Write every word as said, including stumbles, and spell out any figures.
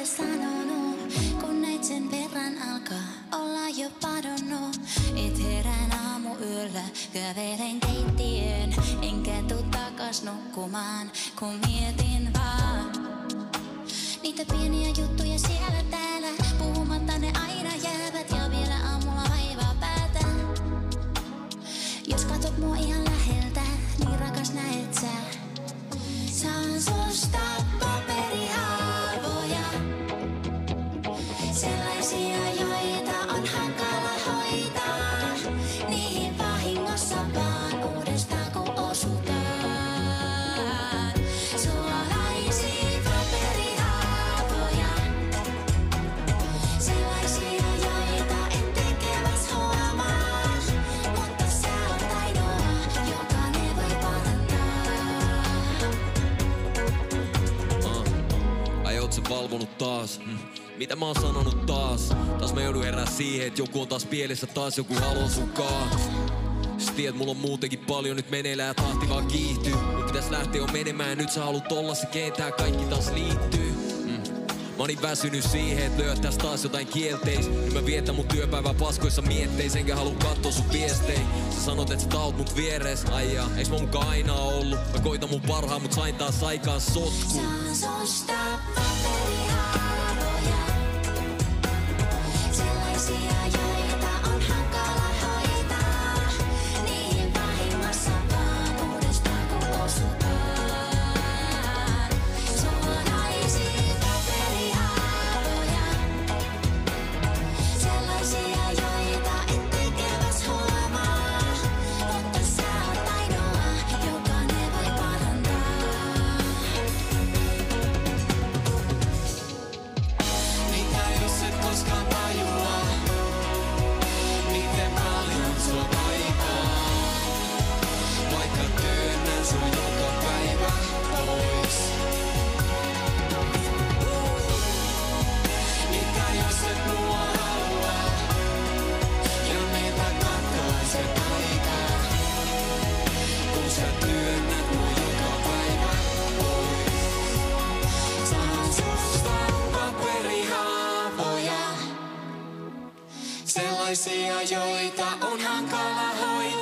sanonut, kun näit sen verran alkaa olla jo padonnut. Et herään aamuyöllä, kävelen keittiön, enkä tuu takas nukkumaan, kun mietin vaan niitä pieniä juttuja siellä täällä, puhumatta ne aina jäävät ja vielä aamulla vaivaa päätä. Jos katsot mua ihan läheltä, niin rakas näet sä. Saan susta paperihaavoja, sellaisia joita on hankala hoitaa. Niihin vahingossa vaan uudestaan kun osutaan. Suolaisia paperihaavoja, sellaisia joita et tekeväs huomaa. Mutta sä oot ainoa, joka ne voi parantaa. Ai oot sä valvonut taas? Mm. Mitä mä oon sanonut taas? Taas mä joudun herää siihen, et joku on taas pielessä, taas joku haloo sunkaan. Sä tiedät, mulla on muutenkin paljon nyt meneillään ja tahti vaan kiihtyy. Mun pitäis lähteä jo menemään, nyt sä haluut olla se, kehen tää kaikki taas liittyy. Mm. Mä oon niin väsynyt siihen, et löydät tästä taas jotain kielteis. Nyt mä vietän mun työpäivää paskoissa mietteis, enkä halua kattoo sun viestei. Sä sanot, et sä taot mut vieres, aijaa, eiks mä mukaan aina ollu? Mä koitan mun parhaan, mut sain taas aikaan sotku. Saan susta paperihaavoja, sellaisia joita on hankala hoitaa. Niihin vahingossa vaan uudestaan kun osutaan. Suolaisia paperihaavoja, sellaisia joita et tekeväs huomaa. Mutta sä oot ainoa, joka ne voi parantaa. Mitä jos et koskaan tajua, miten paljon sua kaipaa? Vaikka työnnän sun joka päivä pois. Mitä jos et mua halua, ja meitä kattoo se aika, kun sä työnnät mua joka päivä pois. Saan susta paperihaavoja, sellaisia joita on hankala hoitaa.